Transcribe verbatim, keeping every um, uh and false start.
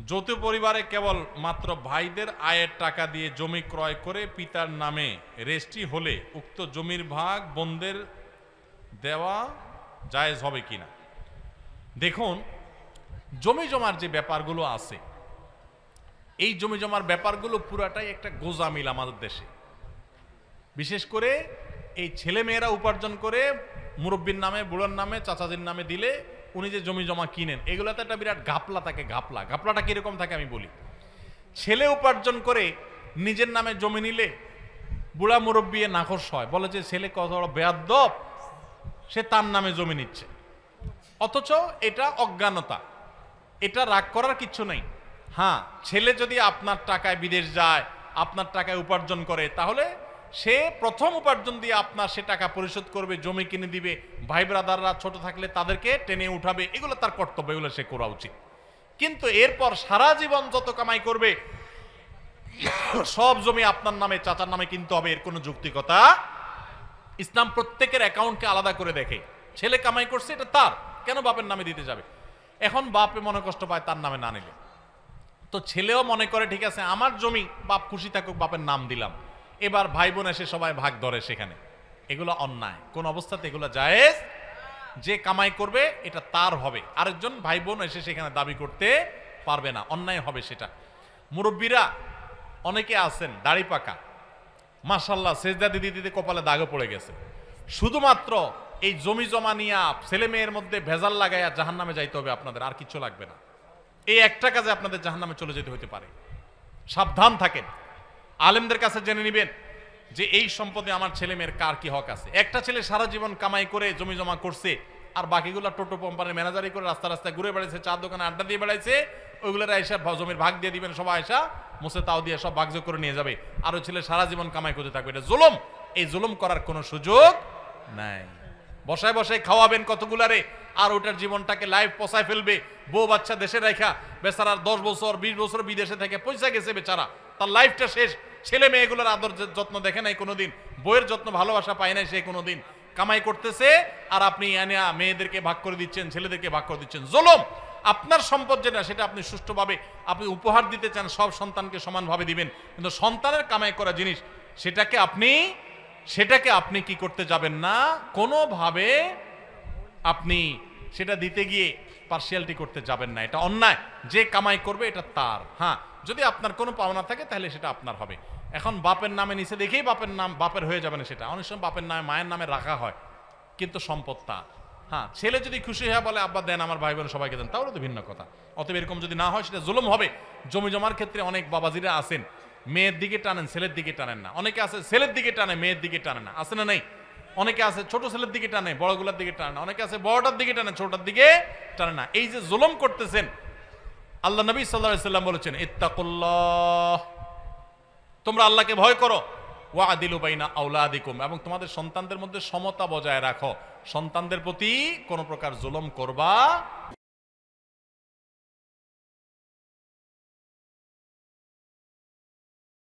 যৌথ পরিবারে কেবল মাত্র ভাইদের আয়ের টাকা দিয়ে জমি ক্রয় করে পিতার নামে রেজিস্ট্রি হলে উক্ত জমির ভাগ বোনদের দেওয়া জায়েজ হবে কিনা। দেখুন, জমি জমার যে ব্যাপারগুলো আছে, এই জমি জমার ব্যাপারগুলো পুরাটাই একটা গোজামিল আমাদের দেশে। বিশেষ করে এই ছেলে মেয়েরা উপার্জন করে মুরব্বীর নামে, বুড়োর নামে, চাচাজির নামে দিলে উনি যে জমি জমা কিনেন, এগুলোতে একটা বিরাট ঘাপলা থাকে। ঘাপলা ঘাপলাটা কিরকম থাকে আমি বলি। ছেলে উপার্জন করে নিজের নামে জমি নিলে বুড়া মুরব্বী নাখোশ হয়, বলে যে ছেলে কত বড় বেয়াদ্দপ, সে তার নামে জমি নিচ্ছে। অথচ এটা অজ্ঞানতা, এটা রাগ করার কিচ্ছু নেই। হ্যাঁ, ছেলে যদি আপনার টাকায় বিদেশ যায়, আপনার টাকায় উপার্জন করে, তাহলে সে প্রথম উপার্জন দিয়ে আপনার সে টাকা পরিশোধ করবে, জমি কিনে দিবে, ভাই ব্রাদাররা ছোট থাকলে তাদেরকে টেনে উঠাবে, এগুলো তার কর্তব্য, এগুলো সে করা উচিত। কিন্তু এরপর সারা জীবন যত কামাই করবে সব জমি আপনার নামে, চাচার নামে কিনতে হবে, এর কোনো যৌক্তিকতা। ইসলাম প্রত্যেকের অ্যাকাউন্টকে আলাদা করে দেখে। ছেলে কামাই করছে, এটা তার, কেন বাপের নামে দিতে যাবে? এখন বাপে মনে কষ্ট পায় তার নামে না নিলে, তো ছেলেও মনে করে ঠিক আছে আমার জমি, বাপ খুশি থাকুক, বাপের নাম দিলাম, এবার ভাই বোন এসে সবাই ভাগ ধরে সেখানে। এগুলো অন্যায়, কোন অবস্থাতে এগুলো জায়েজ। যে কামাই করবে এটা তার হবে, আরেকজন ভাই বোন এসে সেখানে দাবি করতে পারবে না, অন্যায় হবে সেটা। মুরব্বীরা অনেকে আছেন দাড়ি পাকা, মাশাআল্লাহ সেজদা দিতে দিতে কপালে দাগও পড়ে গেছে, শুধুমাত্র এই জমি জমা নিয়ে ছেলে মেয়ের মধ্যে ভেজাল লাগাইয়া জাহান্নামে যাইতে হবে আপনাদের, আর কিচ্ছু লাগবে না। এই একটা কাজে আপনাদের জাহান্নামে চলে যেতে হতে পারে। সাবধান থাকেন, আলেমদের কাছে জেনে নেবেন যে এই সম্পদে আমার ছেলে মেয়ের কার কি হক আছে। একটা ছেলে সারা জীবন কামাই করে জমি জমা করছে, আর বাকিগুলো টোটো কোম্পানির ম্যানেজারি করে রাস্তা রাস্তায় ঘুরে বেড়াইছে, চার দোকানে আড্ডা দিয়ে বেড়াইছে, ওইগুলোর এসে জমির ভাগ দিয়ে দিবেন, সবাই এসা মুছে তাও দিয়ে সব ভাগযোগ করে নিয়ে যাবে, আর ওই ছেলে সারা জীবন কামাই করতে থাকবে। এটা জুলুম। এই জুলুম করার কোনো সুযোগ নাই। বসায় বসায় খাওয়াবেন কতগুলারে, আর ওটার জীবনটাকে লাইফ পচায় ফেলবে। বউ বাচ্চা দেশে রাখা, বেচারার দশ বছর বিশ বছর বিদেশে থেকে পয়সা গেছে বেচারা, তার লাইফটা শেষ। ছেলে মেয়েগুলোর আদর যত্ন দেখে নাই কোনোদিন, বইয়ের যত্ন ভালোবাসা পায় নাই সে কোনোদিন। কামাই করতেছে আর আপনি এনে মেয়েদেরকে ভাগ করে দিচ্ছেন, ছেলেদেরকে ভাগ করে দিচ্ছেন। জুলুম। আপনার সম্পদ যেটা, সেটা আপনি সুষ্ঠুভাবে আপনি উপহার দিতে চান, সব সন্তানকে সমানভাবে দিবেন, কিন্তু সন্তানের কামাই করা জিনিস সেটাকে আপনি সেটাকে আপনি কি করতে যাবেন না, কোনোভাবে আপনি সেটা দিতে গিয়ে পার্সিয়ালিটি করতে যাবেন না, এটা অন্যায়। যে কামাই করবে এটা তার। হ্যাঁ, যদি আপনার কোনো পাওনা থাকে তাহলে সেটা আপনার হবে। এখন বাপের নামে নিচে দেখেই বাপের নাম বাপের হয়ে যাবে না, সেটা অনেক সময় বাপের নামে মায়ের নামে রাখা হয়, কিন্তু সম্পদ তার। হ্যাঁ, ছেলে যদি খুশি হয়ে বলে আব্বা দেন আমার ভাই বোন সবাইকে দেন, তাহলে তো ভিন্ন কথা। অতএব এরকম যদি না হয় সেটা জুলুম হবে। জমি জমার ক্ষেত্রে অনেক বাবাজিরা আছেন মেয়ের দিকে টানেন, ছেলের দিকে টানেন না। অনেকে আছে ছেলের দিকে টানে, মেয়ের দিকে টানে না, আছে না নেই? অনেকে আছে ছোট ছেলের দিকে টানে, বড়গুলোর দিকে টানে না। অনেকে আছে বড়টার দিকে টানে, ছোটটার দিকে টানে না। এই যে জুলুম করতেছেন, আল্লাহ নবী সাল্লাল্লাহু আলাইহি সাল্লাম বলেছেন ইত্তাকুল্লাহ, তোমরা আল্লাহকে ভয় করো, ওয়াদিলু বাইনা আওলাদিকুম, এবং তোমাদের সন্তানদের মধ্যে সমতা বজায় রাখো। সন্তানদের প্রতি কোনো প্রকার জুলুম করবা